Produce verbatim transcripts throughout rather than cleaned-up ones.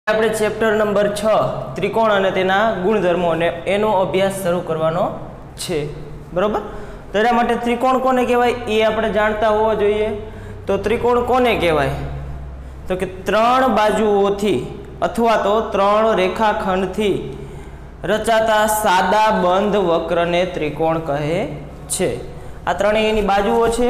આપણે chapter number છ ત્રિકોણ અને તેના ગુણધર્મો અને એનો અભ્યાસ શરૂ કરવાનો છે, બરોબર। તો એના માટે ત્રિકોણ કોને કહેવાય એ આપણે જાણતા હોવા જોઈએ। તો ત્રિકોણ કોને કહેવાય તો કે ત્રણ બાજુઓથી અથવા તો ત્રણ રેખાખંડથી રચાતા સાદા બંધ વક્રને ત્રિકોણ કહે છે। આ ત્રણેય એની બાજુઓ છે,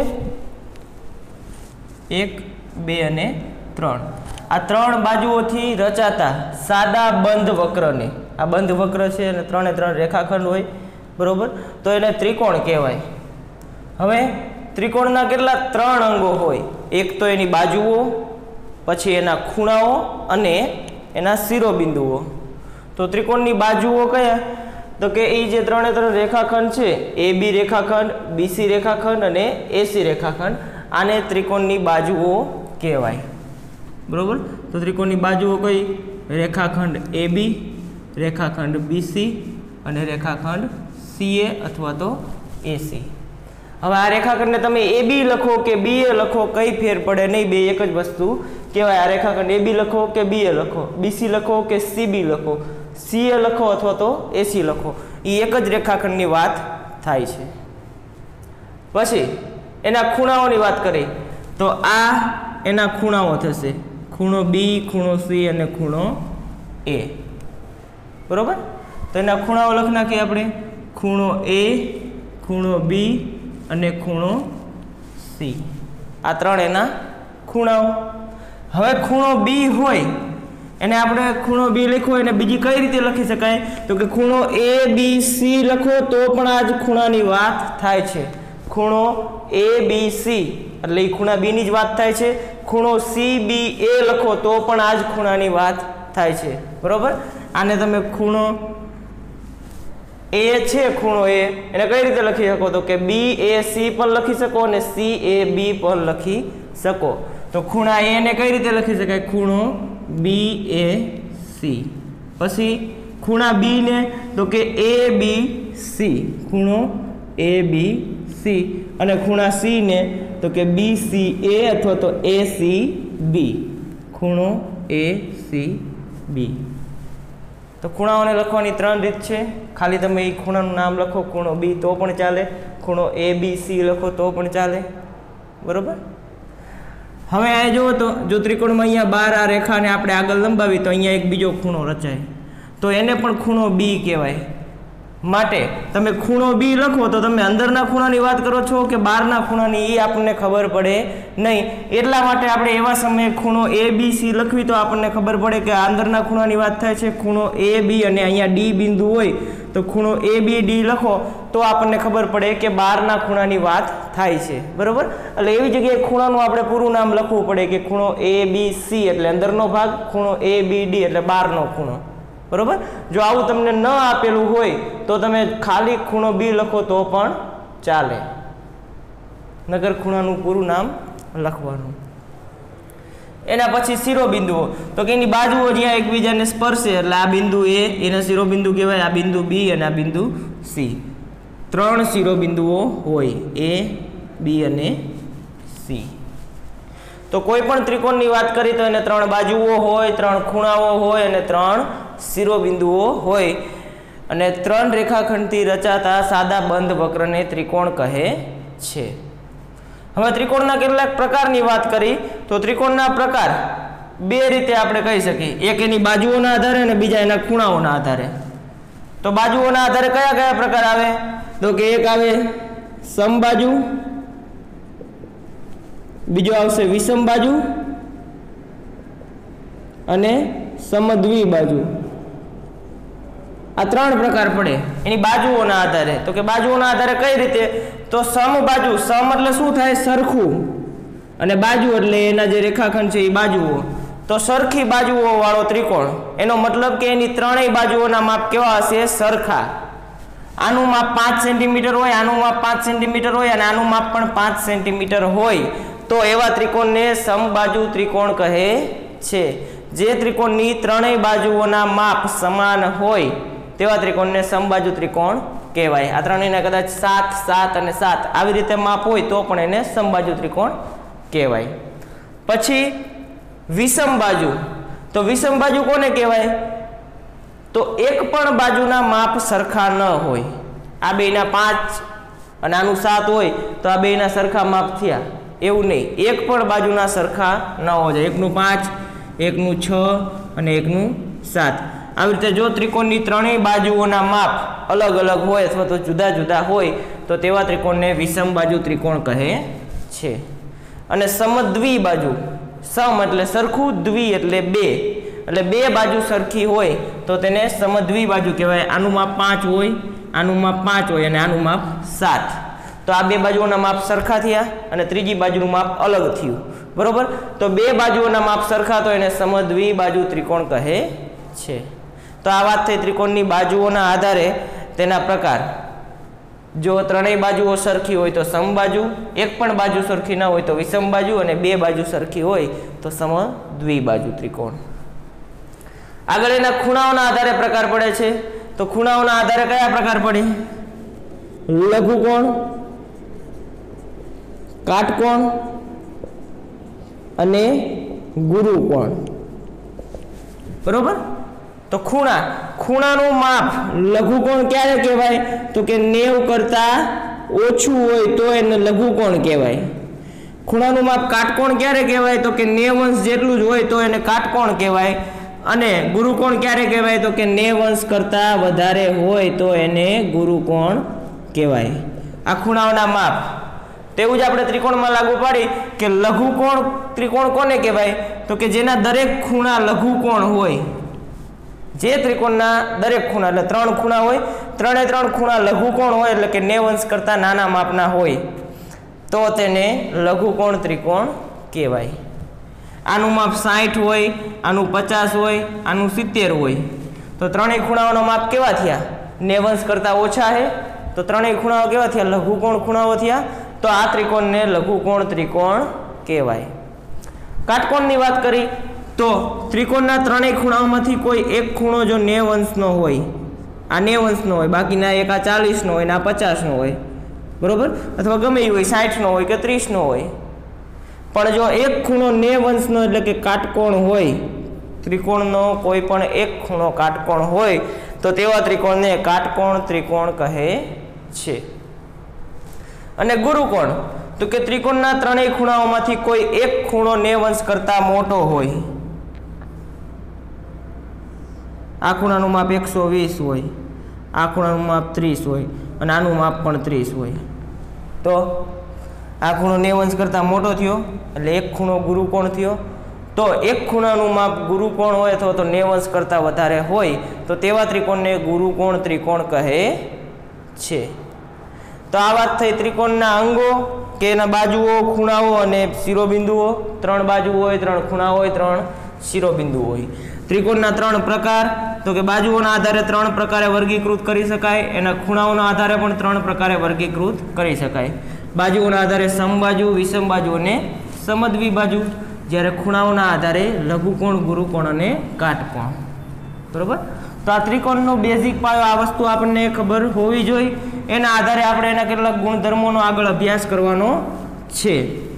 એક બે અને ત્રણ। આ ત્રણ બાજુઓથી રચાતા સાદા બંધ વક્રને, આ બંધ વક્ર છે અને ત્રણે ત્રણ રેખાખંડ હોય, બરોબર, તો એને ત્રિકોણ કહેવાય। હવે ત્રિકોણના કેટલા ત્રણ અંગો હોય, એક તો એની બાજુઓ, પછી એના ખૂણાઓ અને એના શિરોબિંદુઓ। તો ત્રિકોણની બાજુઓ કયા તો કે એ જે ત્રણે ત્રણ રેખાખંડ છે, એ બી રેખાખંડ, બીસી રેખાખંડ અને એસી રેખાખંડ, આને ત્રિકોણની બાજુઓ કહેવાય, બરોબર। તો ત્રિકોણની બાજુઓ કઈ રેખાખંડ એ બી, રેખાખંડ બીસી અને રેખાખંડ સીએ અથવા તો એસી। હવે આ રેખાખંડને તમે એ બી લખો કે બી એ લખો કઈ ફેર પડે નહીં, બે એક જ વસ્તુ કહેવાય। આ રેખાખંડ એ બી લખો કે બી એ લખો, બીસી લખો કે સીબી લખો, સીએ લખો અથવા તો એસી લખો, એ એક જ રેખાખંડની વાત થાય છે। પછી એના ખૂણાઓની વાત કરી તો આ એના ખૂણાઓ થશે, ખૂણો બી, ખૂણો સી અને ખૂણો એ, બરોબર। તો એના ખૂણાઓ લખી નાખીએ આપણે, ખૂણો એ, ખૂણો બી અને ખૂણો સી, આ ત્રણ એના ખૂણાઓ। હવે ખૂણો બી હોય એને આપણે ખૂણો બી લખવો એને બીજી કઈ રીતે લખી શકાય તો કે ખૂણો એ બી સી લખો તો પણ આ જ ખૂણાની વાત થાય છે। ખૂણો એ બી સી એટલે એ ખૂણા બી ની જ વાત થાય છે। ખૂણો સી બી એ લખો તો પણ આ જ ખૂણાની વાત થાય છે, બરોબર। આને તમે ખૂણો એ છે, ખૂણો એ એને કઈ રીતે લખી શકો તો કે બી એ સી પણ લખી શકો અને સી એ બી પણ લખી શકો। તો ખૂણા એ ને કઈ રીતે લખી શકાય, ખૂણો બી એ સી। પછી ખૂણા બી ને તો કે એ બી સી, ખૂણો એ બી સી, અને ખૂણા સી ને તો કે બી સી એ અથવા તો એ સી બી, ખૂણો એ સી બી। તો ખૂણાઓને લખવાની ત્રણ રીત છે, ખાલી તમે એ ખૂણાનું નામ લખો ખૂણો બી તો પણ ચાલે, ખૂણો એ બી સી લખો તો પણ ચાલે, બરોબર। હવે આ જુઓ તો જો ત્રિકોણમાં અહીંયા બાર આ રેખાને આપણે આગળ લંબાવી તો અહીંયા એક બીજો ખૂણો રચાય, તો એને પણ ખૂણો બી કહેવાય। માટે તમે ખૂણો બી લખો તો તમે અંદરના ખૂણાની વાત કરો છો કે બહારના ખૂણાની એ આપણને ખબર પડે નહીં, એટલા માટે આપણે એવા સમયે ખૂણો એ બી સી લખવી તો આપણને ખબર પડે કે અંદરના ખૂણાની વાત થાય છે, ખૂણો એ બી અને અહીંયા ડી બિંદુ હોય તો ખૂણો એ બી ડી લખો તો આપણને ખબર પડે કે બહારના ખૂણાની વાત થાય છે, બરોબર। એટલે એવી જગ્યાએ ખૂણાનું આપણે પૂરું નામ લખવું પડે કે ખૂણો એ બી સી એટલે અંદરનો ભાગ, ખૂણો એ બી ડી એટલે બહારનો ખૂણો, બરોબર। જો આવું તમને ન આપેલું હોય તો તમે ખાલી ખૂણો બી લખો તો પણ ચાલે, નગર ખૂણાનું પૂરું નામ લખવાનું। એના પછી શિરોબિંદુઓ તો કે એની બાજુઓ જ્યાં એકબીજાને સ્પર્શે એટલે આ બિંદુ એ એના શિરોબિંદુ કહેવાય, આ બિંદુ બી અને આ બિંદુ સી, ત્રણ શિરોબિંદુઓ હોય એ બી અને સી। તો કોઈ પણ ત્રિકોણની વાત કરી તો એને ત્રણ બાજુઓ હોય, ત્રણ ખૂણાઓ હોય અને ત્રણ શિરોબિંદુઓ હોય અને ત્રણ રેખાખંડથી રચાતા સાદા બંધ વક્રને ત્રિકોણ કહે છે। હવે ત્રિકોણના કેટલાક પ્રકારની વાત કરી તો ત્રિકોણના પ્રકાર બે રીતે આપણે કહી શકીએ, એક એની બાજુઓના આધારે અને બીજા એના ખૂણાઓના આધારે। તો બાજુઓના આધારે કયા કયા પ્રકાર આવે તો કે એક આવે સમબાજુ, બીજો આવશે વિષમ બાજુ અને સમદ્વિ બાજુ। આ ત્રણ પ્રકાર પડે એની બાજુઓના આધારે। તો કે બાજુઓના આધારે કઈ રીતે તો સમબાજુ, સમ એટલે શું થાય સરખું, અને બાજુ એટલે એના જે રેખાખંડ છે એ બાજુઓ, તો સરખી બાજુઓ વાળો ત્રિકોણ, એનો મતલબ કે એની ત્રણેય બાજુઓના માપ કેવા હશે સરખા। આનું માપ પાંચ સેન્ટીમીટર હોય, આનું માપ પાંચ સેન્ટીમીટર હોય અને આનું માપ પણ પાંચ સેન્ટીમીટર હોય તો એવા ત્રિકોણને સમબાજુ ત્રિકોણ કહે છે। જે ત્રિકોણની ત્રણેય બાજુઓના માપ સમાન હોય તેવા ત્રિકોણને સમબાજુ ત્રિકોણ કહેવાય। આ ત્રણેયના કદાચ સાત સાત અને સાત આવી રીતે માપ હોય તો પણ એને સમબાજુ ત્રિકોણ કહેવાય। પછી વિષમ બાજુ तो विषम बाजू कोने कहेवाय? तो एक पण बाजूना माप सरखा न होय। आ बेना पांच अने आनुं सात होय तो आ बेना सरखा माप थया, एवुं नहीं। एक पण बाजूना सरखा न होवा जोईए। एकनुं पांच, एकनुं छ अने एकनुं सात। આવી રીતે જો ત્રિકોણની ત્રણેય બાજુઓના માપ અલગ અલગ હોય અથવા તો જુદા જુદા હોય તો તેવા ત્રિકોણને વિષમ બાજુ ત્રિકોણ કહે છે। અને સમદ્વિ બાજુ, સમ એટલે સરખું, દ્વિ એટલે બે, એટલે બે બાજુ સરખી હોય તો તેને સમદ્વિ બાજુ કહેવાય। આનું માપ પાંચ હોય, આનું માપ પાંચ હોય અને આનું માપ સાત, તો આ બે બાજુઓના માપ સરખા થયા અને ત્રીજી બાજુનું માપ અલગ થયું, બરોબર। તો બે બાજુઓના માપ સરખા તો એને સમદ્વિ બાજુ ત્રિકોણ કહે છે। तो आ बात थई त्रिकोणनी बाजुओना आधारे तेना प्रकार। जो त्रणेय बाजुओ सरखी होय तो समबाजु, एक पण बाजु सरखी न होय तो विषम बाजु अने बे बाजु सरखी होय तो समद्विबाजु त्रिकोण। आगळ एना खूणाओना आधारे प्रकार पड़े छे। तो खूणाओना आधारे कया प्रकार पड़े? लघुकोण, काटकोण अने गुरुकोण, बरोबर। तो खूणा, खूणानुं माप लघुकोण क्यारे कहेवाय? तो के नेव करता ओछुं होय तो एने लघुकोण कहेवाय। खूणानुं माप काटकोण क्यारे कहेवाय? तो के नेव अंश जेटલું જ હોય તો એને કાટકોણ કહેવાય। અને ગુરુકોણ ક્યારે કહેવાય? તો કે નેવ અંશ કરતા વધારે હોય તો એને ગુરુકોણ કહેવાય। આ ખૂણાઓના માપ તેવું જ આપણે ત્રિકોણમાં લાગુ પાડી કે લઘુકોણ ત્રિકોણ કોને કહેવાય? તો કે જેના દરેક ખૂણા લઘુકોણ હોય। जे त्रिकोणना दरेक खूणा એટલે ત્રણ ખૂણા હોય, ત્રણે ત્રણ ખૂણા લઘુકોણ હોય એટલે કે નેવ અંશ કરતા નાના માપના હોય તો તેને લઘુકોણ ત્રિકોણ કહેવાય। આનું માપ સાઠ હોય, આનું પચાસ હોય, આનું સિત્તેર હોય તો ત્રણેય ખૂણાઓનો માપ કેવા થયા? નેવ અંશ કરતા ઓછા છે તો ત્રણેય ખૂણાઓ કેવા થયા? લઘુકોણ ખૂણાઓ થયા। તો આ ત્રિકોણને લઘુકોણ ત્રિકોણ કહેવાય। કાટકોણની વાત કરી तो त्रिकोणना त्रणेय खूणाओमांथी कोई एक खूणो जो नेव अंशनो होय, आ नेव अंशनो होय, बाकीना एक आ चालीस नो होय ने आ पचास नो होय, बरोबर, अथवा गमे होय साठ नो होय के तीस नो होय। पण जो एक खूणो नेव अंशनो एटले के काटकोण होय, त्रिकोणनो कोई पण एक खूणो काटकोण होय तो तेवा त्रिकोणने काटकोण त्रिकोण कहे छे। अने गुरुकोण तो के त्रिकोणना त्रणेय खूणाओमांथी कोई एक खूणो नेव अंश करता मोटो होय। आ खूणानुं माप एक सौ वीस होय, आ खूणानुं माप तीस होय अने आनुं माप पण तीस होय तो आ खूणो नेव अंश करता मोटो थयो એટલે एक खूणो गुरुकोण थयो। तो एक खूणानुं माप गुरुकोण होय अथवा तो नेव अंश करता वधारे होय तो तेवा त्रिकोणने गुरुकोण त्रिकोण कहे छे। तो आ वात थई त्रिकोणना अंगो के एना बाजुओ, खूणाओ अने शिरोबिंदुओ। त्रण बाजू होय, त्रण खूणा होय, त्रण शिरोबिंदु होय। त्रिकोणना त्रण प्रकार तो के बाजुओना आधारे त्रण प्रकारे वर्गीकृत करी शकाय, एना खूणाओना आधारे पण त्रण प्रकारे वर्गीकृत करी शकाय। बाजुओना आधारे समबाजु, विषम बाजु अने समद्वि बाजु, ज्यारे खूणाओना आधारे लघुकोण, गुरुकोण अने काटकोण, बरोबर। तो आ त्रिकोणनो बेसिक पायो आ वस्तु आपने खबर होवी जोईए। एना आधारे आपणे एना કેટલાક ગુણધર્મોનો આગળ અભ્યાસ કરવાનો છે।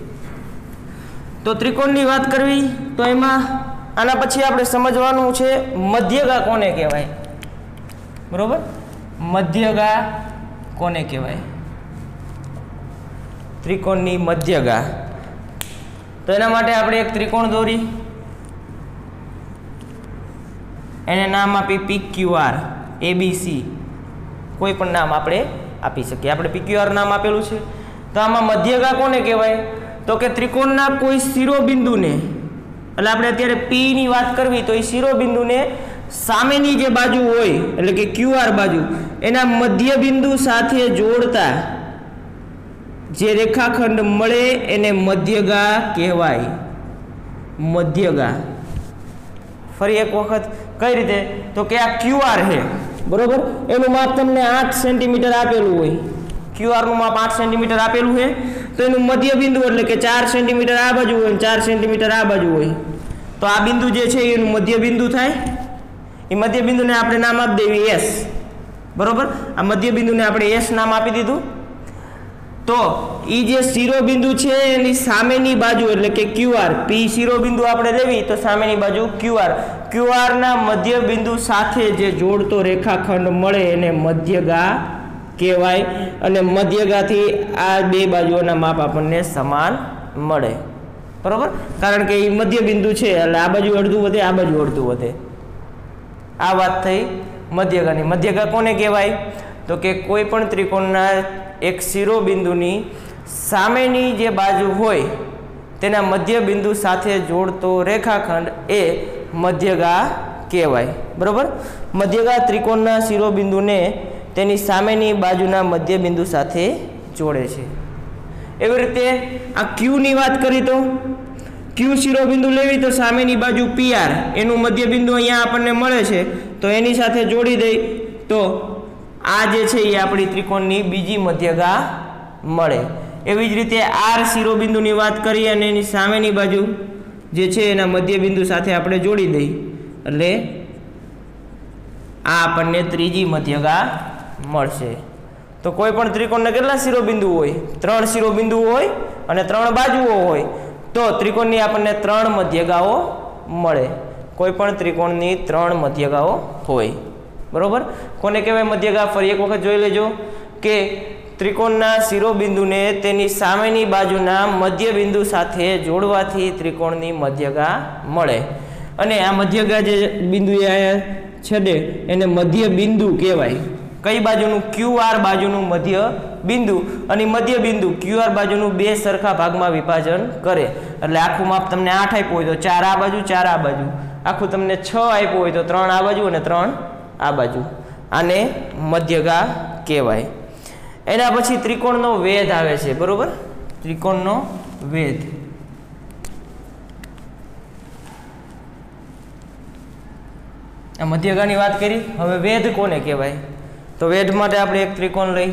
तो त्रिकोणની વાત કરવી તો એમાં આના પછી આપણે સમજવાનું છે મધ્યગા કોને કહેવાય, બરોબર। મધ્યગા કોને કહેવાય? ત્રિકોણની મધ્યગા। તો એના માટે આપણે એક ત્રિકોણ દોરી, એને નામ આપી પી ક્યુ આર, એ બી સી, કોઈ પણ નામ આપણે આપી શકીએ। આપણે પી ક્યુ આર નામ આપેલું છે તો આમાં મધ્યગા કોને કહેવાય? તો કે ત્રિકોણના કોઈ શિરોબિંદુને, એટલે આપણે અત્યારે પી ની વાત કરવી તો એ શિરોબિંદુને સામેની જે બાજુ હોય એટલે કે ક્યુ આર બાજુ એના મધ્યબિંદુ સાથે જોડતા જે રેખાખંડ મળે એને મધ્યગા કહેવાય। મધ્યગા ફરી એક વખત કઈ રીતે? તો કે આ ક્યુ આર છે, बरोबर, एनु माप तमने आठ सेंटीमीटर आपेलू होय, क्यू आर नु माप आठ सेंटीमीटर आपेलू है तो एनु मध्य बिंदु एटले के चार सेंटीमीटर आ बाजू होय, चार सेंटीमीटर आ बाजू होय तो आ बिंदु जे छे एनु मध्य बिंदु थाय। ए मध्य बिंदु ने आपणे नाम आपी देवी एस, बरोबर। आ मध्य बिंदु ने आपणे एस नाम आपी दीधुं। તો એ જે શિરોબિંદુ છે એની સામેની બાજુ એટલે કે ક્યુઆર પી શિરોબિંદુ આપણે લેવી તો સામેની બાજુ ક્યુઆર ક્યુઆર ના મધ્ય બિંદુ સાથે જે જોડતો રેખાખંડ મળે એને મધ્યગા કહેવાય અને મધ્યગાથી આ બે બાજુઓના માપ આપણને સમાન મળે બરોબર કારણ કે એ મધ્ય બિંદુ છે એટલે આ બાજુ અડધું વધે આ બાજુ અડધું વધે આ વાત થઈ મધ્યગાની મધ્યગા કોને કહેવાય તો કે કોઈ પણ ત્રિકોણના એક શિરોબિંદુની સામેની જે બાજુ હોય તેના મધ્ય બિંદુ સાથે જોડતો રેખાખંડ એ મધ્યગા કહેવાય બરોબર મધ્યગા ત્રિકોણના શિરોબિંદુને તેની સામેની બાજુના મધ્ય બિંદુ સાથે જોડે છે એવી રીતે આ ક્યુ ની વાત કરી તો ક્યુ શિરોબિંદુ લેવી તો સામેની બાજુ પીઆર એનું મધ્ય બિંદુ અહીંયા આપણને મળે છે તો એની સાથે જોડી દઈ તો આ જે છે એ આપણી ત્રિકોણની બીજી મધ્યગા મળે એવી જ રીતે આર શિરોબિંદુની વાત કરીએ અને એની સામેની બાજુ જે છે એના મધ્ય બિંદુ સાથે આપણે જોડી દઈ એટલે આ આપણને ત્રીજી મધ્યગા મળશે તો કોઈ પણ ત્રિકોણના કેટલા શિરોબિંદુ હોય ત્રણ શિરોબિંદુ હોય અને ત્રણ બાજુઓ હોય તો ત્રિકોણની આપણને ત્રણ મધ્યગાઓ મળે કોઈ પણ ત્રિકોણની ત્રણ મધ્યગાઓ હોય બરોબર કોને કહેવાય મધ્યગા ફરી એક વખત જોઈ લેજો કે ત્રિકોણના શિરોબિંદુને તેની સામેની બાજુના મધ્ય બિંદુ સાથે જોડવાથી ત્રિકોણની મધ્યગા મળે અને આ મધ્યગા જે બિંદુ છેડે એને મધ્ય બિંદુ કહેવાય કઈ બાજુનું ક્યુઆર બાજુનું મધ્ય બિંદુ અને મધ્ય બિંદુ ક્યુઆર બાજુનું બે સરખા ભાગમાં વિભાજન કરે એટલે આખું માપ તમને આઠ આપ્યું હોય તો ચાર આ બાજુ ચાર આ બાજુ આખું તમને છ આપ્યું હોય તો ત્રણ આ બાજુ અને ત્રણ આ બાજુ આને મધ્યગા કહેવાય એના પછી ત્રિકોણનો વેધ આવે છે બરોબર ત્રિકોણનો વેધ આ મધ્યગાની વાત કરી હવે વેધ કોને કહેવાય તો વેધ માટે આપણે એક ત્રિકોણ લઈ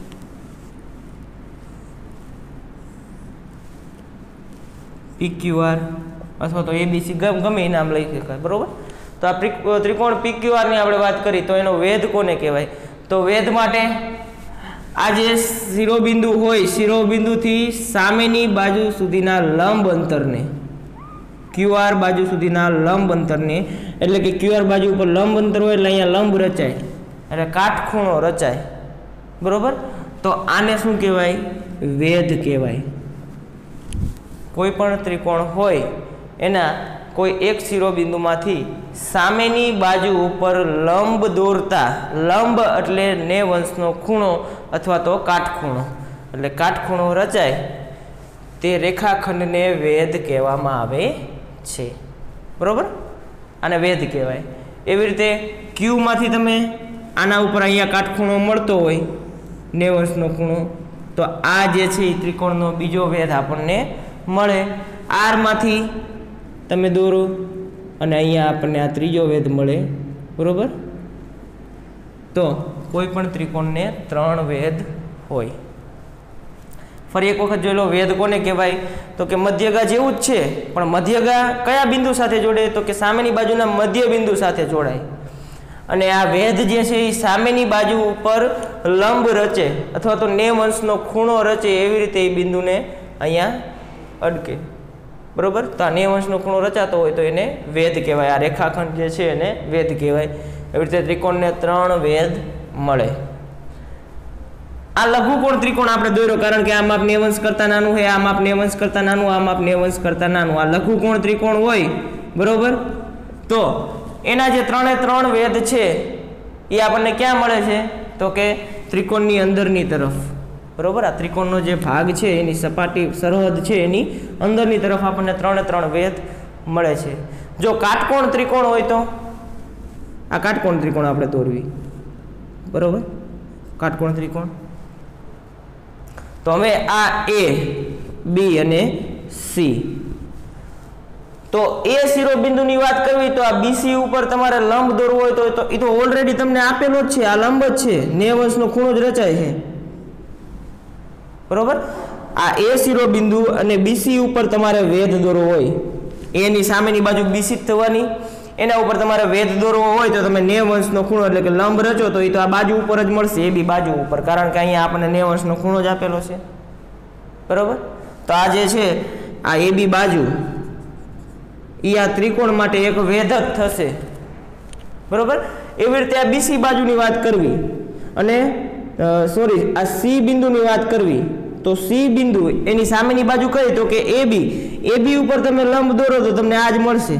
પીક્યુઆર અથવા તો એબીસી ગમે એ નામ લઈ શકાય બરોબર તો આ ત્રિકોણ પીક્યુઆર ની આપણે વાત કરી તો એનો વેધ કોને કહેવાય તો વેધ માટે આ જે શિરોબિંદુ હોય શિરોબિંદુથી સામેની બાજુ સુધીના લંબ અંતરને ક્યુઆર બાજુ સુધીના લંબ અંતરને એટલે કે ક્યુઆર બાજુ ઉપર લંબ અંતર હોય એટલે અહીંયા લંબ રચાય એટલે કાટખૂણો રચાય બરોબર તો આને શું કહેવાય વેધ કહેવાય કોઈ પણ ત્રિકોણ હોય એના કોઈ એક શિરોબિંદુમાંથી સામેની બાજુ ઉપર લંબ દોરતા લંબ એટલે નેવંશનો ખૂણો અથવા તો કાટખૂણો એટલે કાટખૂણો રચાય તે રેખાખંડને વેધ કહેવામાં આવે છે બરોબર આને વેધ કહેવાય એવી રીતે ક્યુમાંથી તમે આના ઉપર અહીંયા કાટખૂણો મળતો હોય નેવંશનો ખૂણો તો આ જે છે એ ત્રિકોણનો બીજો વેધ આપણને મળે આરમાંથી તમે દોરો અને અહીંયા આપણને આ ત્રીજો વેધ મળે બરોબર તો કોઈ પણ ત્રિકોણને ત્રણ વેધ હોય ફરી એક વખત જોઈ લો વેધ કોને કહેવાય તો કે મધ્યગા જેવું જ છે પણ મધ્યગા કયા બિંદુ સાથે જોડે તો કે સામેની બાજુના મધ્ય બિંદુ સાથે જોડાય અને આ વેધ જે છે એ સામેની બાજુ ઉપર લંબ રચે અથવા તો નેવંશનો ખૂણો રચે એવી રીતે એ બિંદુને અહીંયા અડકે બરોબર તો આ નેવંશનો ખૂણો રચાતો હોય તો એને વેધ કહેવાય આ રેખાખંડ જે છે એને વેધ કહેવાય એવી રીતે ત્રિકોણને ત્રણ વેધ મળે આ લઘુકોણ ત્રિકોણ આપણે દોર્યો કારણ કે આ માપ નેવંશ કરતા નાનું હોય આ માપ નેવંશ કરતા નાનું આ માપ નેવંશ કરતા નાનું આ લઘુકોણ ત્રિકોણ હોય બરોબર તો એના જે ત્રણે ત્રણ વેધ છે એ આપણને ક્યાં મળે છે તો કે ત્રિકોણની અંદરની તરફ બરોબર આ ત્રિકોણનો જે ભાગ છે એની સપાટી સરહદ છે એની અંદરની તરફ આપણને ત્રણે ત્રણ વેધ મળે છે જો કાટકોણ ત્રિકોણ હોય તો આ કાટકોણ ત્રિકોણ આપણે દોરવી બરોબર કાટકોણ ત્રિકોણ તો હવે આ એ બી અને સી તો એ શિરોબિંદુની વાત કરવી તો આ બીસી ઉપર તમારે લંબ દોરવો હોય તો એ તો ઓલરેડી તમને આપેલો જ છે આ લંબ જ છે નેવંશનો ખૂણો જ રચાય છે બરોબર આ એ શિરોબિંદુ અને બીસી ઉપર તમારે વેધ દોરવો હોય એની સામેની બાજુ બીસી થવાની એના ઉપર તમારે વેધ દોરવો હોય તો તમે નેવંશનો ખૂણો એટલે કે લંબ રચો તો એ તો આ બાજુ ઉપર જ મળશે એ બી બાજુ ઉપર કારણ કે અહીંયા આપણને નેવંશનો ખૂણો જ આપેલો છે બરાબર. તો આ જે છે આ એ બી બાજુ એ આ ત્રિકોણ માટે એક વેધક થશે, બરાબર. એવી રીતે આ બીસી બાજુની વાત કરવી અને સોરી આ સી બિંદુની વાત કરવી, તો સી બિંદુ એની સામેની બાજુ કઈ તો કે એ બી, એ બી ઉપર તમે લંબ દોરો તો તમને આ જ મળશે,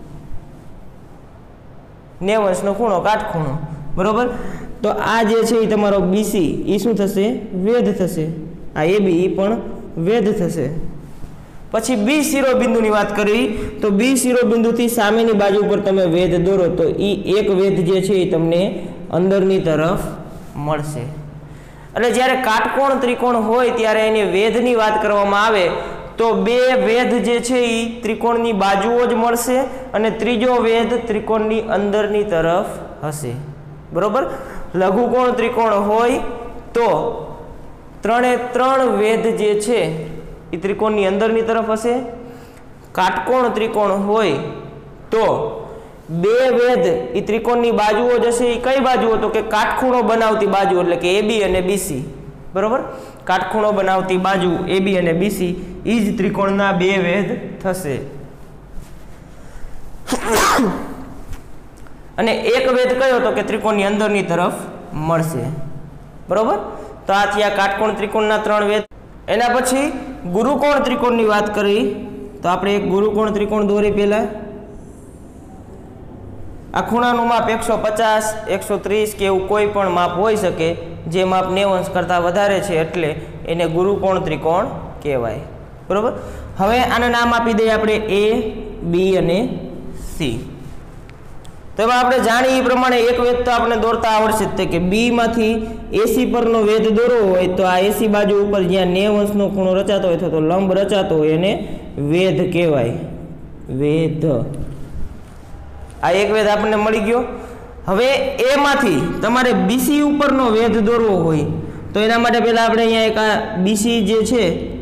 નેવું અંશનો ખૂણો, કાટખૂણો, બરોબર. તો આ જે છે એ તમારો બીસી એ શું થશે? વેધ થશે. આ એ બી એ પણ વેધ થશે. પછી બી શિરોબિંદુની વાત કરવી તો બી શિરોબિંદુથી સામેની બાજુ ઉપર તમે વેધ દોરો તો એ એક વેધ જે છે એ તમને અંદરની તરફ મળશે. એટલે જ્યારે કાટકોણ ત્રિકોણ હોય ત્યારે એની વેધની વાત કરવામાં આવે તો બે વેધ જે છે એ ત્રિકોણની બાજુઓ જ મળશે અને ત્રીજો વેધ ત્રિકોણની અંદરની તરફ હશે, બરોબર. લઘુકોણ ત્રિકોણ હોય તો ત્રણે ત્રણ વેધ જે છે એ ત્રિકોણની અંદરની તરફ હશે. કાટકોણ ત્રિકોણ હોય તો બે વેધ એ ત્રિકોણની બાજુઓ જશે. એ કઈ બાજુઓ તો કે કાટખૂણો બનાવતી બાજુ, એટલે કે એ બી અને બીસી, બરોબર. કાટખૂણો બનાવતી બાજુ એ બી અને બીસી એ જ ત્રિકોણના બે વેધ થશે. અને એક વેધ કયો તો કે ત્રિકોણની અંદરની તરફ મળશે, બરોબર. તો આ થયા કાટકોણ ત્રિકોણના ત્રણ વેધ. એના પછી ગુરુકોણ ત્રિકોણની વાત કરી તો આપણે એક ગુરુકોણ ત્રિકોણ દોરી પહેલા. આ ખૂણાનું માપ એકસો પચાસ, એકસો ત્રીસ કે એવું કોઈ પણ માપ હોઈ શકે, જે માપ નેવું અંશ કરતાં વધારે છે એટલે એને ગુરુકોણ ત્રિકોણ કહેવાય, બરોબર. હવે આને નામ આપી દઈએ આપણે એ, બી અને સી. તો એમાં આપણે જાણીએ એ પ્રમાણે એક વેધ તો આપણે દોરતા આવડશે જ તે કે બી માંથી એસી પરનો વેધ દોરવો હોય તો આ એસી બાજુ ઉપર જ્યાં નેવું અંશનો ખૂણો રચાતો હોય અથવા તો લંબ રચાતો હોય એને વેધ કહેવાય, વેધ. આ એક વેધ આપણને મળી ગયો. હવે એમાંથી તમારે બીસી ઉપરનો વેધ દોરવો હોય તો એના માટે પહેલા આપણે અહીંયા એક આ બીસી જે છે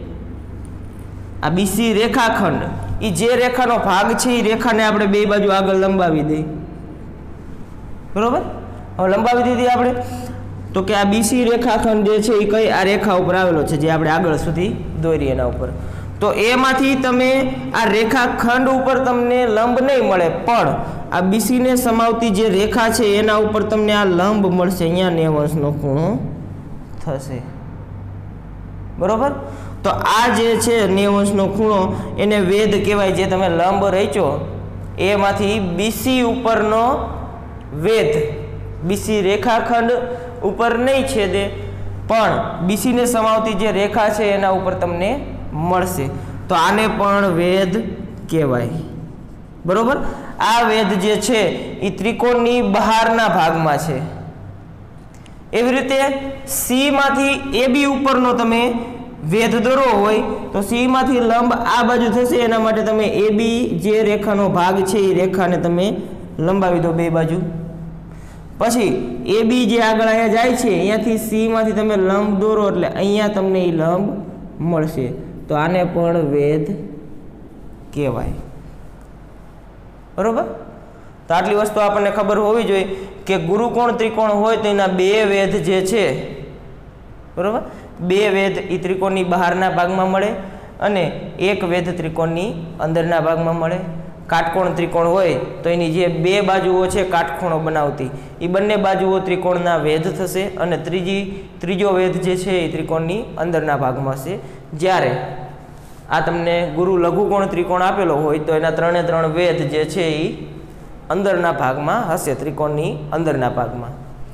આ બીસી રેખાખંડ એ જે રેખાનો ભાગ છે એ રેખાને આપણે બે બાજુ આગળ લંબાવી દઈએ, બરોબર. હવે લંબાવી દીધી આપણે તો કે આ બીસી રેખાખંડ જે છે એ કઈ આ રેખા ઉપર આવેલો છે જે આપણે આગળ સુધી દોરીએ એના ઉપર. તો એમાંથી તમે આ રેખાખંડ ઉપર તમને લંબ નહીં મળે પણ આ બીસીને સમાવતી જે રેખા છે એના ઉપર તમને આ લંબ મળશે, અહીંયા નેવું અંશનો ખૂણો થશે, બરોબર. તો આ જે છે નેવું અંશનો ખૂણો એને વેધ કહેવાય. જે તમે લંબ રચ્યો એમાંથી બીસી ઉપરનો વેધ, બીસી રેખાખંડ ઉપર નહીં છેદે પણ બીસીને સમાવતી જે રેખા છે એના ઉપર તમને મળશે, તો આને પણ વેધ કહેવાય, બરોબર. આ વેધ જે છે એ ત્રિકોણની બહારના ભાગમાં છે. એવી રીતે સી માંથી એ બી ઉપરનો તમે વેધ દોરવો હોય તો સી માંથી લંબ આ બાજુ થશે, એના માટે તમે એ બી જે રેખાનો ભાગ છે એ રેખાને તમે લંબાવી દો બે બાજુ. પછી એ બી જે આગળ અહીંયા જાય છે અહીંયાથી સી માંથી તમે લંબ દોરો એટલે અહીંયા તમને એ લંબ મળશે, તો આને પણ વેધ કહેવાય, બરોબર. તો આટલી વસ્તુ આપણને ખબર હોવી જોઈએ કે ગુરુકોણ ત્રિકોણ હોય તો એના બે વેધ જે છે, બરોબર, બે વેધ એ ત્રિકોણની બહારના ભાગમાં મળે અને એક વેધ ત્રિકોણની અંદરના ભાગમાં મળે. કાટકોણ ત્રિકોણ હોય તો એની જે બે બાજુઓ છે કાટખૂણો બનાવતી એ બંને બાજુઓ ત્રિકોણના વેધ થશે અને ત્રીજી ત્રીજો વેધ જે છે એ ત્રિકોણની અંદરના ભાગમાં હશે. જ્યારે આ તમને ગુરુ લઘુકોણ ત્રિકોણ આપેલો હોય તો એના ત્રણે ત્રણ વેધ જે છે એ અંદરના ભાગમાં હશે, ત્રિકોણની અંદરના ભાગમાં.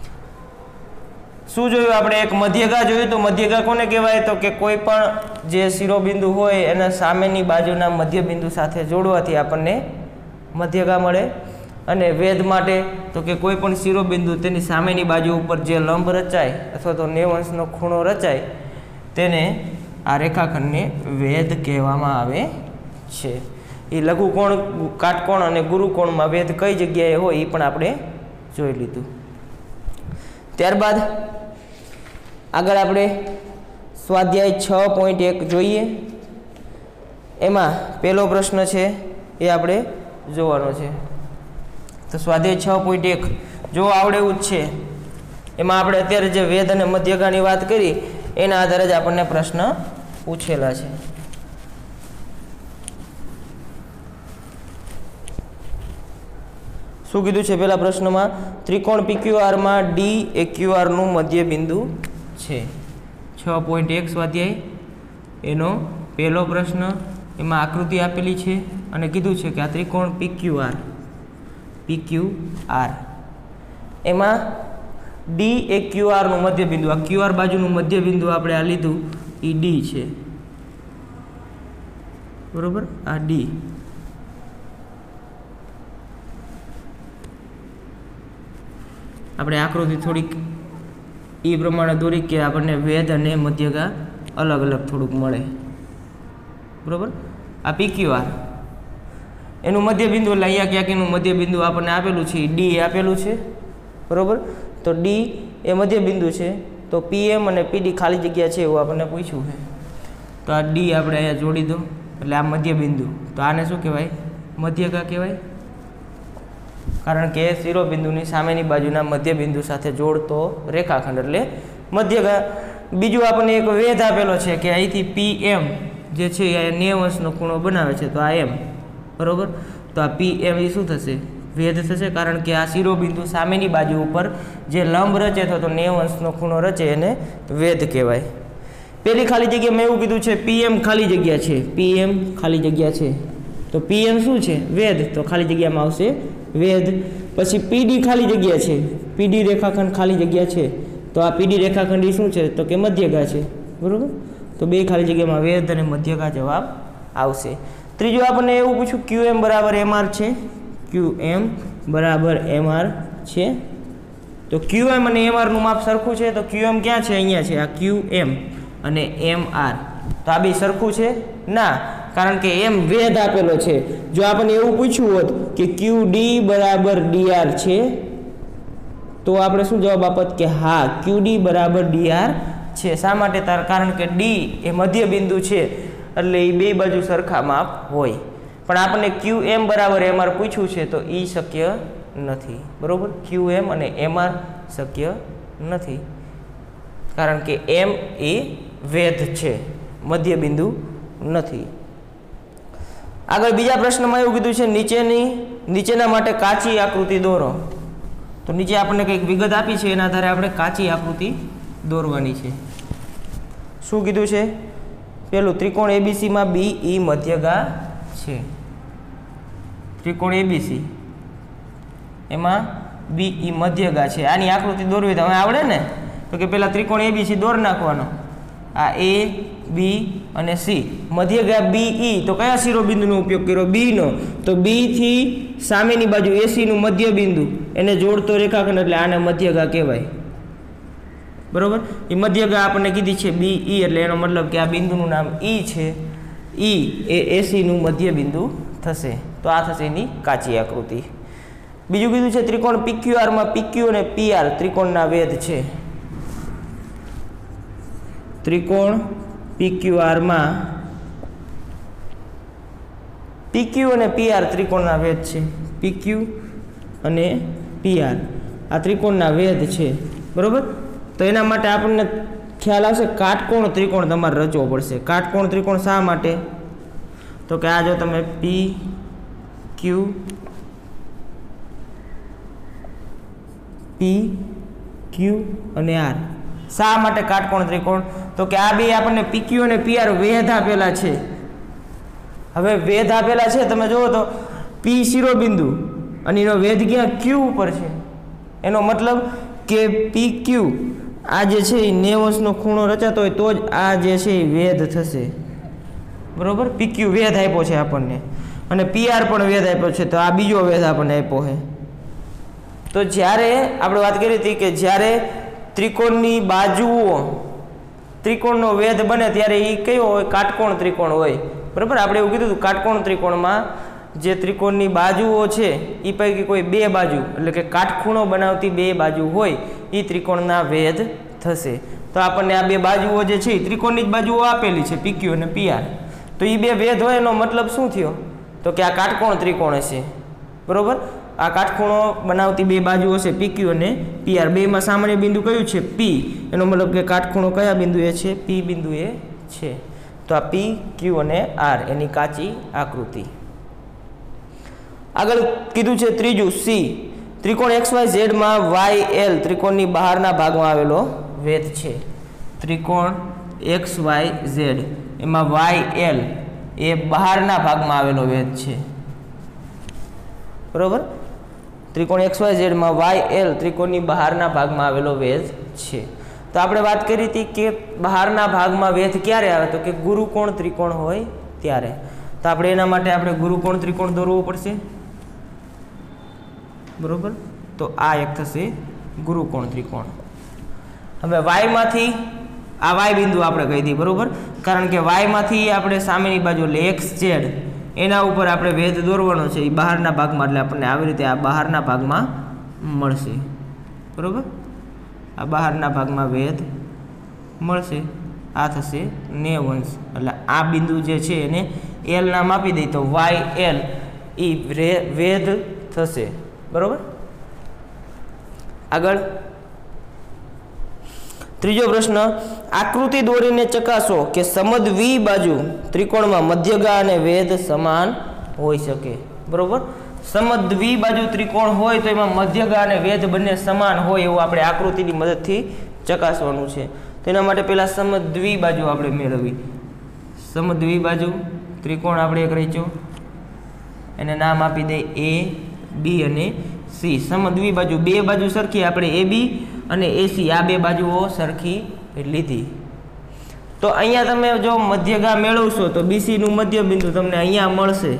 શું જોયું આપણે? એક મધ્યગા જોયું. તો મધ્યગા કોને કહેવાય તો કે કોઈ પણ જે શિરોબિંદુ હોય એના સામેની બાજુના મધ્યબિંદુ સાથે જોડવાથી આપણને મધ્યગા મળે. અને વેધ માટે તો કે કોઈ પણ શિરોબિંદુ તેની સામેની બાજુ ઉપર જે લંબ રચાય અથવા તો નેવું અંશનો ખૂણો રચાય તેને આ રેખાખંડને વેધ કહેવામાં આવે છે. એ લઘુકોણ, કાટકોણ અને ગુરુકોણમાં વેધ કઈ જગ્યાએ હોય એ પણ આપણે જોઈ લીધું. ત્યારબાદ આગળ આપણે સ્વાધ્યાય છ પોઈન્ટ એક જોઈએ. એમાં પહેલો પ્રશ્ન છે એ આપણે જોવાનો છે. તો સ્વાધ્યાય છ પોઈન્ટ એક જો આવડે એવું જ છે. એમાં આપણે અત્યારે જે વેધ અને મધ્યગાની વાત કરી એના આધારે જ આપણને પ્રશ્ન પૂછેલા છે. શું કીધું છે પહેલા પ્રશ્નમાં? ત્રિકોણ પીક્યુઆરમાં ડી એ ક્યુઆરનું મધ્ય બિંદુ છે. છ પોઈન્ટ એક સ્વાધ્યાય એનો પહેલો પ્રશ્ન. એમાં આકૃતિ આપેલી છે અને કીધું છે કે આ ત્રિકોણ પીક્યુઆર પીક્યુઆર એમાં ડી એ ક્યુઆરનું મધ્ય બિંદુ, આ ક્યુઆર બાજુનું મધ્ય બિંદુ આપણે આ લીધું એ ડી છે, બરોબર. આ ડી આપણે આકૃતિ થોડીક એ પ્રમાણે દોરી કે આપણને વેધ અને મધ્યગા અલગ અલગ થોડુંક મળે, બરોબર. આ પીક્યુઆર એનું મધ્ય બિંદુ એટલે અહીંયા ક્યાંક એનું મધ્ય બિંદુ આપણને આપેલું છે, ડી આપેલું છે, બરોબર. તો ડી એ મધ્ય બિંદુ છે, તો પીએમ અને પીડી ખાલી જગ્યા છે એવું આપણને પૂછ્યું છે. તો આ ડી આપણે અહીંયા જોડી દો એટલે આ મધ્ય બિંદુ. તો આને શું કહેવાય? મધ્યગા કહેવાય, કારણ કે શિરોબિંદુની સામેની બાજુના મધ્ય બિંદુ સાથે જોડતો રેખાખંડ એટલે મધ્યગા. બીજું આપણને એક વેધ આપેલો છે કે અહીંથી પી એમ જે છે એ નેવું અંશનો ખૂણો બનાવે છે, તો આ એમ, બરોબર. તો આ પી એમ એ શું થશે? વેધ થશે, કારણ કે આ શિરોબિંદુ સામેની બાજુ ઉપર જે લંબ રચે તો નેવું અંશનો ખૂણો રચે એને વેધ કહેવાય. પેલી ખાલી જગ્યા મેં એવું કીધું છે પીએમ ખાલી જગ્યા છે, પીએમ ખાલી જગ્યા છે, તો પીએમ શું છે? વેધ, તો ખાલી જગ્યામાં આવશે વેધ. પછી પીડી ખાલી જગ્યા છે, પીડી રેખાખંડ ખાલી જગ્યા છે, તો આ પીડી રેખાખંડ એ શું છે? તો કે મધ્યગા છે, બરોબર. તો બે ખાલી જગ્યામાં વેધ અને મધ્યગા જવાબ આવશે. ત્રીજું આપણને એવું પૂછ્યું ક્યુ એમ બરાબર એમ આર છે, ક્યુ એમ બરાબર એમ આર છે. તો ક્યુ એમ અને એમ આરનું માપ સરખું છે, તો ક્યુ એમ ક્યાં છે? અહીંયા છે. આ ક્યુ એમ અને એમ આર, તો આ બે સરખું છે? ના, કારણ કે એમ વેધ આપેલો છે. જો આપણને એવું પૂછ્યું હોત કે ક્યુ ડી બરાબર ડી આર છે, તો આપણે શું જવાબ આપત કે હા ક્યુ ડી બરાબર ડી આર છે. શા માટે? તાર કારણ કે ડી એ મધ્ય બિંદુ છે એટલે એ બે બાજુ સરખા માપ હોય. પણ આપણને ક્યુ એમ બરાબર એમ આર પૂછ્યું છે, તો એ શક્ય નથી, બરોબર. ક્યુ એમ અને એમ આર શક્ય નથી, કારણ કે એમ એ વેધ છે, મધ્ય બિંદુ નથી. આગળ બીજા પ્રશ્નમાં એવું કીધું છે નીચેની નીચેના માટે કાચી આકૃતિ દોરો. તો નીચે આપણને કંઈક વિગત આપી છે, એના આધારે આપણે કાચી આકૃતિ દોરવાની છે. શું કીધું છે? પેલું ત્રિકોણ એબીસીમાં બી ઈ મધ્યગા છે. ત્રિકોણ એબીસી એમાં બી ઈ મધ્યગા છે. આની આકૃતિ દોરવી તો હવે આવડે ને? તો કે પેલા ત્રિકોણ એબીસી દોર નાખવાનો. આ એ બી અને સી, મધ્યગા બી ઈ. તો કયા શિરોબિંદુનો ઉપયોગ કર્યો? બી નો. તો બી થી સામેની બાજુ એસી નું મધ્ય બિંદુ એને જોડતો રેખાખંડ એટલે આને મધ્યગા કહેવાય, બરોબર. એ મધ્યગા આપણને કીધી છે બી ઈ, એટલે એનો મતલબ કે આ બિંદુનું નામ ઈ છે. ઈ એ એસી નું મધ્ય બિંદુ થશે. તો આ થશે એની કાચી આકૃતિ. બીજું કીધું છે ત્રિકોણ પીક્યુઆરમાં પીક્યુ અને પીઆર ત્રિકોણના વેધ છે. ત્રિકોણ પીક્યુઆરમાં પીક્યુ અને પીઆર ત્રિકોણના વેધ છે. પીક્યુ અને પીઆર આ ત્રિકોણના વેધ છે, બરોબર. તો એના માટે આપણને ખ્યાલ આવશે કાટકોણ ત્રિકોણ તમારે રચવો પડશે. કાટકોણ ત્રિકોણ શા માટે? તો કે આ જો તમે પી ક્યુ પી ક્યુ અને આર, શા માટે કાટકોણ ત્રિકોણ? તો કે આ બે આપણને પીક્યુ અને પીઆર વેધ આપેલા છે. હવે વેધ આપેલા છે, તમે જુઓ તો પી શિરોબિંદુ અને એનો વેધ ક્યાં? ક્યુ ઉપર છે. એનો મતલબ કે પી ક્યુ આ જે છે એ નેવું અંશનો ખૂણો રચાતો હોય તો જ આ જે છે એ વેધ થશે, બરોબર. પીક્યુ વેધ આપ્યો છે આપણને અને પીઆર પણ વેધ આપ્યો છે, તો આ બીજો વેધ આપણને આપ્યો છે. તો જ્યારે આપણે વાત કરી હતી કે જ્યારે ત્રિકોણની બાજુઓ ત્રિકોણનો વેધ બને ત્યારે એ કયો હોય? કાટકોણ ત્રિકોણ હોય, બરાબર. આપણે એવું કીધું હતું કાટકોણ ત્રિકોણમાં જે ત્રિકોણની બાજુઓ છે એ પૈકી કોઈ બે બાજુ એટલે કે કાટખૂણો બનાવતી બે બાજુ હોય એ ત્રિકોણના વેધ થશે. તો આપણને આ બે બાજુઓ જે છે એ ત્રિકોણની જ બાજુઓ આપેલી છે પીક્યુ અને પીઆર, તો એ બે વેધ હોય એનો મતલબ શું થયો? તો કે આ કાટકોણ ત્રિકોણ હશે, બરોબર. આ કાટખૂણો બનાવતી બે બાજુ હશે પીક્યુ અને પીઆર. બેમાં સામાન્ય બિંદુ કયું છે? પી. એનો મતલબ કે કાટખૂણો કયા બિંદુએ છે? પી બિંદુએ છે. તો આ પી ક્યુ અને આર એની કાચી આકૃતિ. આગળ કીધું છે ત્રીજું સી, ત્રિકોણ એક્સ વાય ઝેડમાં વાય એલ ત્રિકોણની બહારના ભાગમાં આવેલો વેધ છે. ત્રિકોણ એક્સ વાય ઝેડ એમાં વાય એલ એ બહારના ભાગમાં આવેલો વેધ છે. બરોબર, ત્રિકોણ એક્સ વાય ઝેડમાં વાય એલ ત્રિકોણની બહારના ભાગમાં આવેલો વેધ છે. તો આપણે વાત કરી હતી કે બહારના ભાગમાં વેધ ક્યારે આવે, તો કે ગુરુકોણ ત્રિકોણ હોય ત્યારે. તો આપણે એના માટે આપણે ગુરુકોણ ત્રિકોણ દોરવું પડશે. બરોબર, તો આ એક થશે ગુરુકોણ ત્રિકોણ. હવે વાયમાંથી આ વાય બિંદુ આપણે કહી દઈએ. બરોબર, કારણ કે વાયમાંથી આપણે સામેની બાજુ એટલે એક્સ ઝેડ એના ઉપર આપણે વેધ દોરવાનો છે એ બહારના ભાગમાં, એટલે આપણને આવી રીતે આ બહારના ભાગમાં મળશે. બરોબર, આ બહારના ભાગમાં વેધ મળશે. આ થશે નેવ અંશ, એટલે આ બિંદુ જે છે એને એલ નામ આપી દઈ તો વાય એલ એ વેધ થશે. બરોબર, આગળ ત્રીજો પ્રશ્ન, આકૃતિ દોરીને ચકાસો કે સમદ્વી બાજુ ત્રિકોણમાં મધ્યગા અને વેધ સમાન હોઈ શકે. બરોબર, સમદ્વી બાજુ ત્રિકોણ હોય તો એમાં મધ્યગા અને વેધ બંને સમાન હોય એવું આપણે આકૃતિની મદદથી ચકાસવાનું છે. તેના માટે પહેલા સમદ્વી બાજુ આપણે મેળવવી. સમદ્વી બાજુ ત્રિકોણ આપણે એક રચ્યો, એને નામ આપી દે એ બી અને સી. સમદ્વી બાજુ બે બાજુ સરખી આપણે એ બી અને એસી આ બે બાજુઓ સરખી લીધી. તો અહીંયા તમે જો મધ્યગા મેળવશો તો બીસી નું મધ્ય બિંદુ તમને અહીંયા મળશે.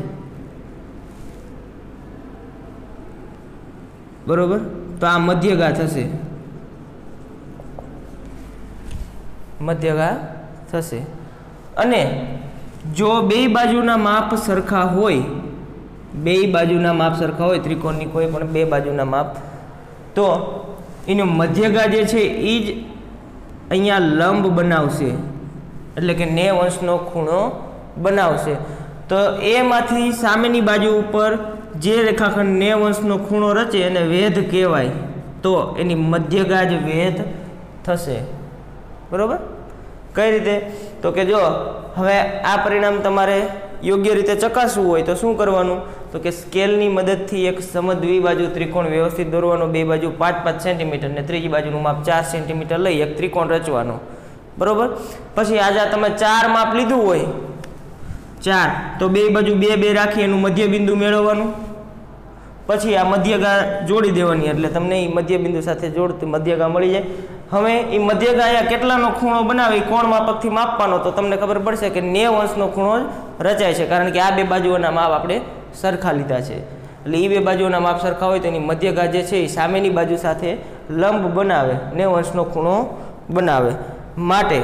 બરોબર, તો આ મધ્યગા થશે, મધ્યગા થશે. અને જો બે બાજુના માપ સરખા હોય, બે બાજુના માપ સરખા હોય ત્રિકોણની કોઈ પણ બે બાજુના માપ, તો એનો મધ્યગા જે છે એ જ અહીંયા લંબ બનાવશે, એટલે કે નેવ અંશનો ખૂણો બનાવશે. તો એમાંથી સામેની બાજુ ઉપર જે રેખાખંડ નેવ અંશનો ખૂણો રચે એને વેધ કહેવાય, તો એની મધ્યગા જ વેધ થશે. બરોબર, કઈ રીતે, તો કે જો હવે આ પરિણામ તમારે યોગ્ય રીતે ચકાસવું હોય તો શું કરવાનું, તો કે સ્કેલની મદદથી એક સમદ્વી બાજુ ત્રિકોણ વ્યવસ્થિત દોરવાનો, બે બાજુ પાંચ પાંચ સેન્ટીમીટર ને ત્રીજી બાજુનું માપ ચાર સેન્ટીમીટર લઈ એક ત્રિકોણ રચવાનો. બરોબર, પછી આજે તમે ચાર માપ લીધું હોય ચાર, તો બે બાજુ બે બે રાખી એનું મધ્ય બિંદુ મેળવવાનું. પછી આ મધ્યગા જોડી દેવાની, એટલે તમને એ મધ્ય બિંદુ સાથે જોડતી મધ્યગા મળી જાય. હવે એ મધ્યગા અહીંયા કેટલાનો ખૂણો બનાવે એ કોણ માપકથી માપવાનો, તો તમને ખબર પડશે કે નેવ અંશનો ખૂણો રચાય છે, કારણ કે આ બે બાજુઓના માપ આપણે સરખા લીધા છે. એટલે એ બે બાજુઓના માપ સરખા હોય તો એની મધ્યગા જે છે એ સામેની બાજુ સાથે લંબ બનાવે, નેવ અંશનો ખૂણો બનાવે. માટે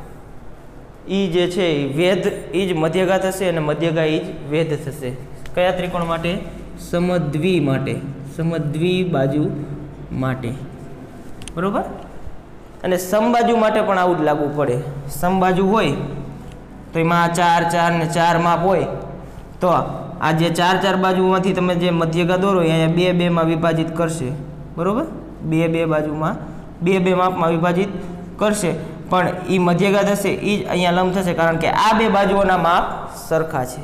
એ જે છે એ વેધ એ જ મધ્યગા થશે અને મધ્યગા એ જ વેધ થશે. કયા ત્રિકોણ માટે? સમદ્વી માટે, સમદ્વી બાજુ માટે. બરોબર, અને સમબાજુ માટે પણ આવું જ લાગુ પડે. સમબાજુ હોય તો એમાં ચાર ચાર ને ચાર માપ હોય, તો આ જે ચાર ચાર બાજુમાંથી તમે જે મધ્યગા દોરો અહીંયા બે બે માં વિભાજિત કરશે. બરોબર, બે બે બાજુમાં બે બે માપમાં વિભાજિત કરશે, પણ એ મધ્યગા થશે એ જ અહીંયા લંબ થશે, કારણ કે આ બે બાજુઓના માપ સરખા છે.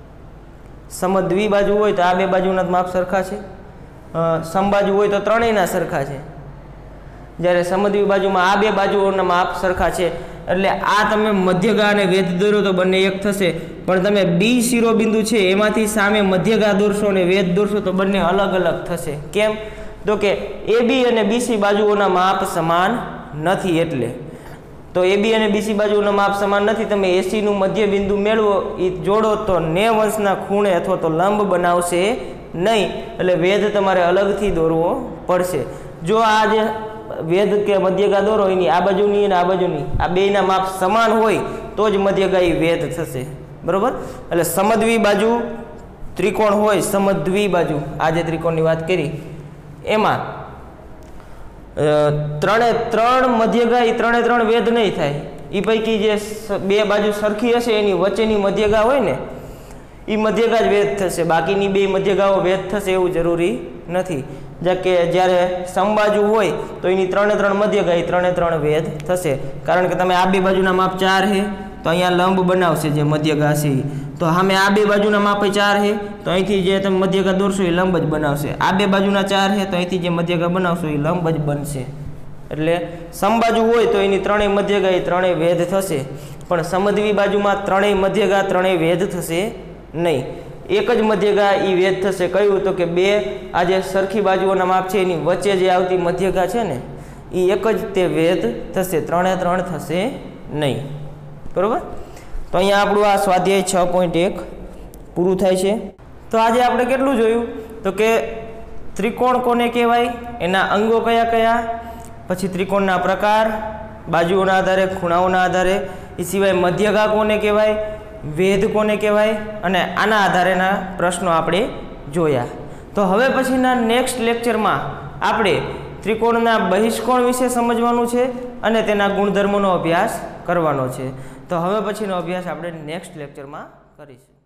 સમદ્વી બાજુ હોય તો આ બે બાજુના માપ સરખા છે, સમબાજુ હોય તો ત્રણેયના સરખા છે. જ્યારે સમદ્વી બાજુમાં આ બે બાજુઓના માપ સરખા છે, એટલે આ તમે મધ્યગા અને વેધ દોરો તો બંને એક થશે, પણ તમે બી શિરોબિંદુ છે એમાંથી સામે મધ્યગા દોરશો અને વેધ દોરશો તો બંને અલગ અલગ થશે. કેમ? તો કે એ બી અને બીસી બાજુઓના માપ સમાન નથી. એટલે તો એ બી અને બીસી બાજુઓના માપ સમાન નથી, તમે એસીનું મધ્ય બિંદુ મેળવો એ જોડો તો નેવ અંશના ખૂણે અથવા તો લંબ બનાવશે નહીં, એટલે વેધ તમારે અલગથી દોરવો પડશે. જો આ જે વેધ કે મધ્યગા દોરો એની આ બાજુની અને આ બાજુની આ બેયના માપ સમાન હોય તો જ મધ્યગા એ વેધ થશે. બરોબર, એટલે સમદ્વી બાજુ ત્રિકોણ હોય, સમદ્વી બાજુ આ જે ત્રિકોણની વાત કરી એમાં ત્રણે ત્રણ મધ્યગા એ ત્રણે ત્રણ વેધ નહીં થાય. એ પૈકી જે બે બાજુ સરખી હશે એની વચ્ચેની મધ્યગા હોય ને એ મધ્યગા જ વેધ થશે, બાકીની બે મધ્યગાઓ વેધ થશે એવું જરૂરી નથી. કે જ્યારે સમબાજુ હોય તો એની ત્રણે ત્રણ મધ્યગા એ ત્રણે ત્રણ વેધ થશે, કારણ કે તમે આ બે બાજુના માપ ચાર છે, તો અહીંયા લંબ બનાવશે જે મધ્યગા છે ઈ. તો સામે આ બે બાજુના માપે ચાર છે તો અહીંથી જે તમે મધ્યગા દોરશો એ લંબ જ બનાવશે. આ બે બાજુના ચાર છે તો અહીંથી જે મધ્યગા બનાવશો એ લંબ જ બનશે. એટલે સમબાજુ હોય તો એની ત્રણેય મધ્યગા એ ત્રણેય વેધ થશે, પણ સમદ્વી બાજુમાં ત્રણેય મધ્યગા ત્રણેય વેધ થશે નહીં. એક જ મધ્યગા એ વેધ થશે. કયું? તો કે બે આ જે સરખી બાજુઓના માપ છે એની વચ્ચે જે આવતી મધ્યગા છે ને એ એક જ તે વેધ થશે, ત્રણે ત્રણ થશે નહીં. બરાબર? તો અહીંયા આપણું આ સ્વાધ્યાય છ પોઈન્ટ એક પૂરું થાય છે. તો આજે આપણે કેટલું જોયું? તો કે ત્રિકોણ કોને કહેવાય, એના અંગો કયા કયા, પછી ત્રિકોણના પ્રકાર, બાજુઓના આધારે, ખૂણાઓના આધારે, એ સિવાય મધ્યગા કોને કહેવાય, વેધ કોને કહેવાય, અને આના આધારેના પ્રશ્નો આપણે જોયા. તો હવે પછીના નેક્સ્ટ લેક્ચરમાં આપણે ત્રિકોણના બહિષ્કોણ વિશે સમજવાનું છે અને તેના ગુણધર્મોનો અભ્યાસ કરવાનો છે. તો હવે પછીનો અભ્યાસ આપણે નેક્સ્ટ લેક્ચરમાં કરીશું.